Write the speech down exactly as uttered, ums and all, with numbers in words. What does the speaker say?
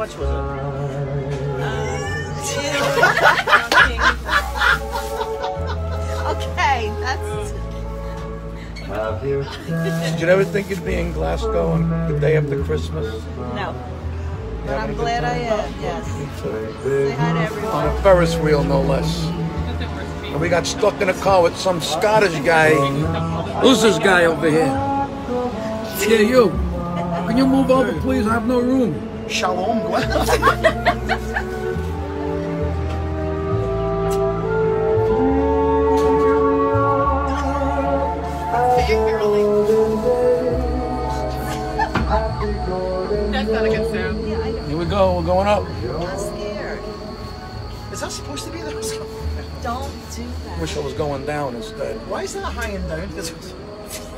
much was it? Okay, that's... Did you ever think you'd be in Glasgow on the day after Christmas? No. But I'm glad I am, yes. Say hi to everyone. On a Ferris wheel, no less. And we got stuck in a car with some Scottish guy. Who's this guy over here? Yeah, you. Can you move over, please? I have no room. Shalom, Glenn. That's not a good sound. Yeah, I know. Here we go. We're going up. I'm scared. Is that supposed to be there? Don't do that. Wish I was going down instead. Why is that hanging down?